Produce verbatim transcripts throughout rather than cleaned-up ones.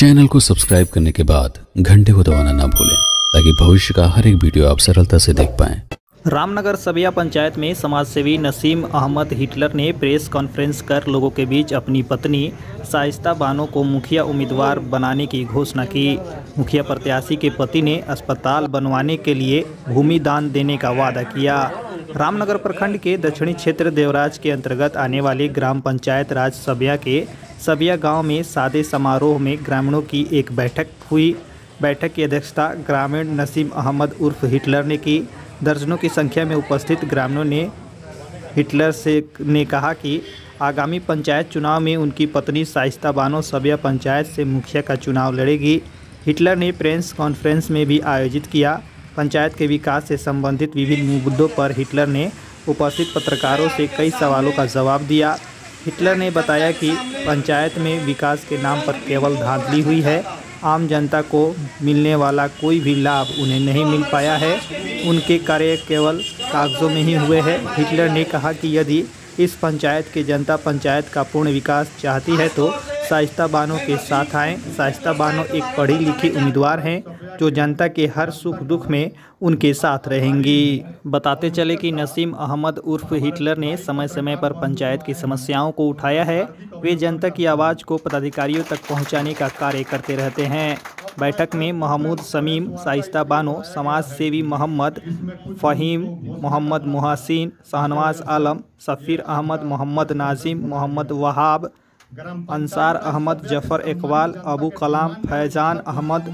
Channel को subscribe करने के बाद घंटे को दबाना ना भूलें ताकि भविष्य का हर एक वीडियो आप सरलता से देख पाएं। रामनगर सबिया पंचायत में समाजसेवी नसीम अहमद हिटलर ने प्रेस कॉन्फ्रेंस कर लोगों के बीच अपनी पत्नी शाइस्ता बानो को मुखिया उम्मीदवार बनाने की घोषणा की। मुखिया प्रत्याशी के पति ने अस्पताल बनवाने के लिए भूमि दान देने का वादा किया। रामनगर प्रखंड के दक्षिणी क्षेत्र देवराज के अंतर्गत आने वाले ग्राम पंचायत राज सबिया के सबिया गांव में सादे समारोह में ग्रामीणों की एक बैठक हुई। बैठक की अध्यक्षता ग्रामीण नसीम अहमद उर्फ हिटलर ने की। दर्जनों की संख्या में उपस्थित ग्रामीणों ने हिटलर से ने कहा कि आगामी पंचायत चुनाव में उनकी पत्नी शाइस्ता बानो सबिया पंचायत से मुखिया का चुनाव लड़ेगी। हिटलर ने प्रेस कॉन्फ्रेंस में भी आयोजित किया। पंचायत के विकास से संबंधित विभिन्न मुद्दों पर हिटलर ने उपस्थित पत्रकारों से कई सवालों का जवाब दिया। हिटलर ने बताया कि पंचायत में विकास के नाम पर केवल धांधली हुई है। आम जनता को मिलने वाला कोई भी लाभ उन्हें नहीं मिल पाया है। उनके कार्य केवल कागजों में ही हुए हैं। हिटलर ने कहा कि यदि इस पंचायत की जनता पंचायत का पूर्ण विकास चाहती है तो शाइस्ता बानो के साथ आएं। शाइस्ता बानो एक पढ़ी लिखी उम्मीदवार हैं जो जनता के हर सुख दुख में उनके साथ रहेंगी। बताते चले कि नसीम अहमद उर्फ हिटलर ने समय समय पर पंचायत की समस्याओं को उठाया है। वे जनता की आवाज़ को पदाधिकारियों तक पहुंचाने का कार्य करते रहते हैं। बैठक में महमूद शमीम, शाइस्ता बानो, समाज सेवी मोहम्मद फ़हीम, मोहम्मद मुहसिन, शहनवाज आलम, सफ़ीर अहमद, मोहम्मद नाजिम, मोहम्मद वहाब, अंसार अहमद, जफ़र इकबाल, अबू कलाम, फैजान अहमद,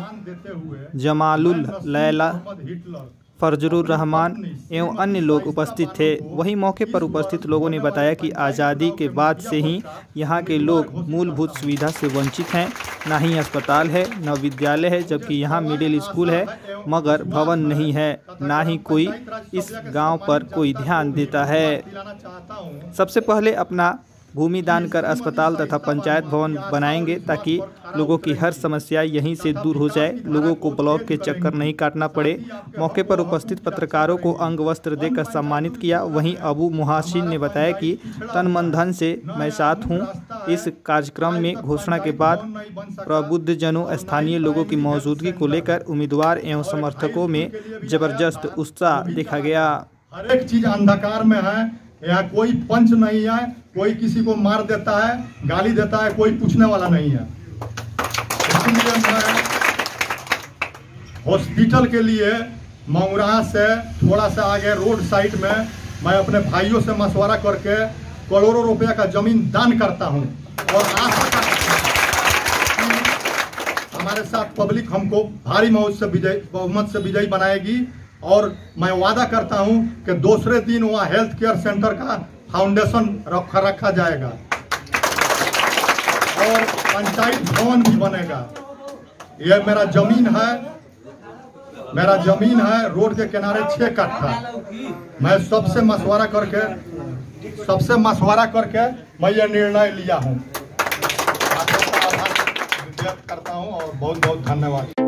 जमालुल लैला, फरजुर रहमान एवं अन्य लोग उपस्थित थे। वहीं मौके पर उपस्थित लोगों ने बताया कि आज़ादी के बाद से ही यहाँ के लोग मूलभूत सुविधा से वंचित हैं। ना ही अस्पताल है, न विद्यालय है, जबकि यहाँ मिडिल स्कूल है मगर भवन नहीं है। ना ही कोई इस गांव पर कोई ध्यान देता है। सबसे पहले अपना भूमि दान कर अस्पताल तथा पंचायत भवन बनाएंगे ताकि लोगों की हर समस्या यहीं से दूर हो जाए, लोगों को ब्लॉक के चक्कर नहीं काटना पड़े। मौके पर उपस्थित पत्रकारों को अंग वस्त्र देकर सम्मानित किया। वहीं अबू मुहसिन ने बताया कि तन मन धन से मैं साथ हूं। इस कार्यक्रम में घोषणा के बाद प्रबुद्धजनों, स्थानीय लोगों की मौजूदगी को लेकर उम्मीदवार एवं समर्थकों में जबरदस्त उत्साह देखा गया। हर एक चीज अंधकार में है। यहाँ कोई पंच नहीं है, कोई किसी को मार देता है, गाली देता है, कोई पूछने वाला नहीं है। इसलिए मैं हॉस्पिटल के लिए मऊरा से थोड़ा सा आगे रोड साइड में मैं अपने भाइयों से मशवरा करके करोड़ों रुपया का जमीन दान करता हूं और आशा करता हूं कि हमारे साथ पब्लिक हमको भारी मौज से विजय बहुमत से विजयी बनाएगी। और मैं वादा करता हूं कि दूसरे दिन वहां हेल्थ केयर सेंटर का फाउंडेशन रखा रखा जाएगा और पंचायत भवन भी बनेगा। यह मेरा जमीन है, मेरा जमीन है रोड के किनारे छह कट्ठा। मैं सबसे मशवरा करके सबसे मशवरा करके मैं ये निर्णय लिया हूं। व्यक्त करता हूं और बहुत बहुत धन्यवाद।